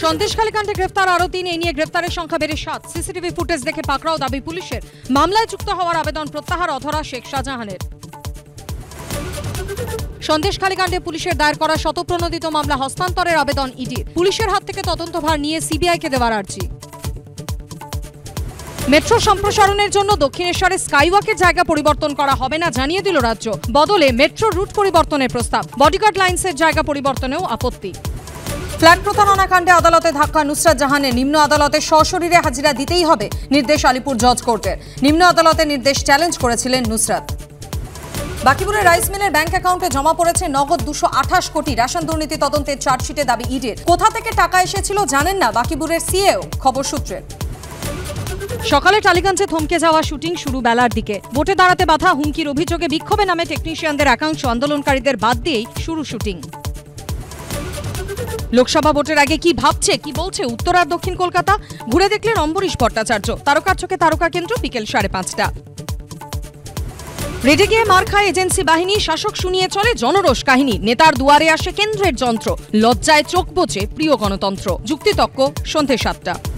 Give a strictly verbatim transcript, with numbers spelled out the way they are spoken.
সন্দেশখালী কাণ্ডে গ্রেফতার আরো তিন, এই নিয়ে গ্রেফতারের সংখ্যা বেড়ে সাত। সিসিটিভি ফুটেজ দেখে পাকড়াও দাবি পুলিশের। মামলায় যুক্ত হওয়ার আবেদন প্রত্যাহার অধরা শেখ শাহজাহানের। সন্দেশখালী কাণ্ডে পুলিশের দায়ের করা শতপ্রণোদিত মামলা হস্তান্তরের আবেদন ইডির। পুলিশের হাত থেকে তদন্তভার নিয়ে সিবিআইকে দেওয়ার আর্জি। মেট্রো সম্প্রসারণের জন্য দক্ষিণেশ্বরে স্কাইওয়াকের জায়গা পরিবর্তন করা হবে না জানিয়ে দিল রাজ্য। বদলে মেট্রো রুট পরিবর্তনের প্রস্তাব। বডিগার্ড লাইন্সের জায়গা পরিবর্তনেও আপত্তি। ফ্ল্যাট প্রতারণা কাণ্ডে আদালতে ধাক্কা নুসরাত জাহানের। নিম্ন আদালতে সশরীরে হাজিরা দিতেই হবে নির্দেশ আলিপুর জজ কোর্টের। নিম্ন আদালতের নির্দেশ চ্যালেঞ্জ করেছিলেন নুসরাত। বাকিপুরের রাইস মিলের ব্যাংক অ্যাকাউন্টে জমা পড়েছে নগদ দুশো আঠাশ কোটি। রেশন দুর্নীতি তদন্তের চার্জশিটে দাবি ইডির। কোথা থেকে টাকা এসেছিল জানেন না বাকিপুরের সিএও, খবর সূত্রে। সকালে টালিগঞ্জে থমকে যাওয়া শুটিং শুরু বেলার দিকে। ভোটে দাঁড়াতে বাধা হুমকির অভিযোগে বিক্ষোভে নামে টেকনিশিয়ানদের একাংশ। আন্দোলনকারীদের বাদ দিয়েই শুরু শুটিং। লোকসভা ভোটের আগে কি ভাবছে, কি বলছে উত্তর আর দক্ষিণ কলকাতা, ঘুরে দেখলেন অম্বরীশ ভট্টাচার্য। তারকার চোখে তারকা কেন্দ্র বিকেল সাড়ে পাঁচটা। রেডে গিয়ে মার খায় এজেন্সি বাহিনী, শাসক শুনিয়ে চলে জনরোষ কাহিনী। নেতার দুয়ারে আসে কেন্দ্রের যন্ত্র, লজ্জায় চোখ বোচে প্রিয় গণতন্ত্র। যুক্তিতক্ক সন্ধে সাতটা।